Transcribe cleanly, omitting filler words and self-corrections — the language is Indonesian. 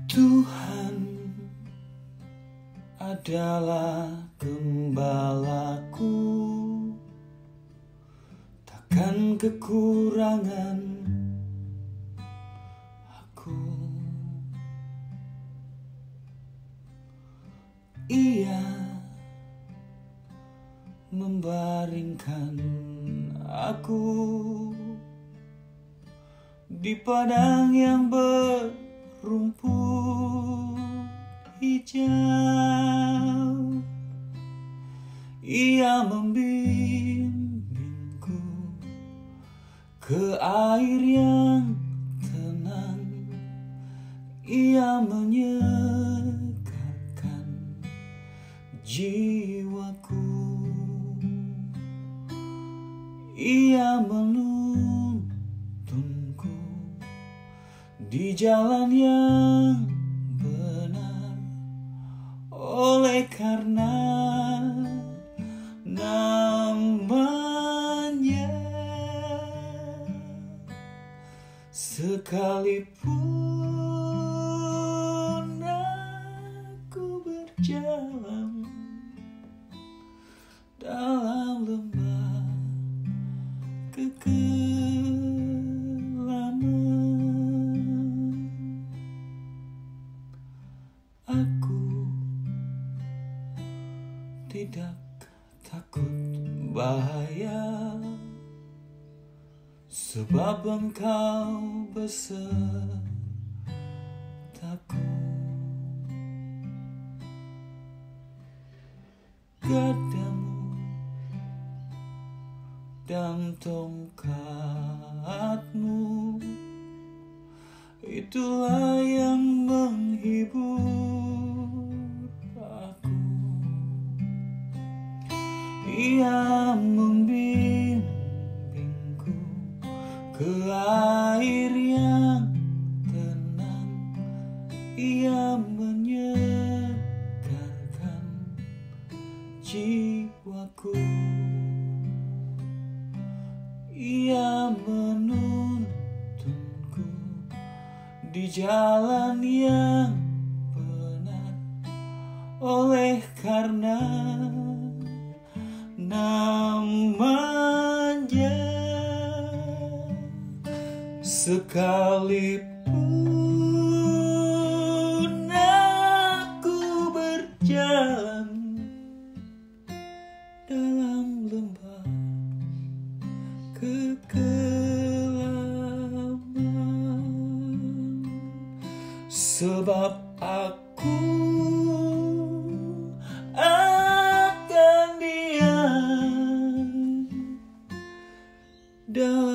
Tuhan adalah gembalaku, takkan kekurangan aku. Ia membaringkan aku di padang yang berumput hijau. Ia membimbingku ke air yang tenang. Ia menyegarkan jiwaku. Ia menuntunku di jalan yang benar. Oleh karena namanya, sekalipun aku berjalan dalam lembah kekelaman, aku tidak takut bahaya, sebab Engkau besertaku. Gadamu dan tongkatmu, itulah yang menghibur aku. Ia membimbingku ke air yang tenang. Ia menyegarkan jiwaku. Ia menuntunku di jalan yang benar. Oleh karena namanya, sekalipun aku berjalan dalam lembah kekelaman, sebab aku akan diam dalam